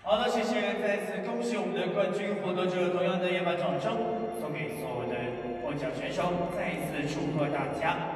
好的，谢谢，再次恭喜我们的冠军获得者，同样的也把掌声送给所有的获奖选手，再一次祝贺大家。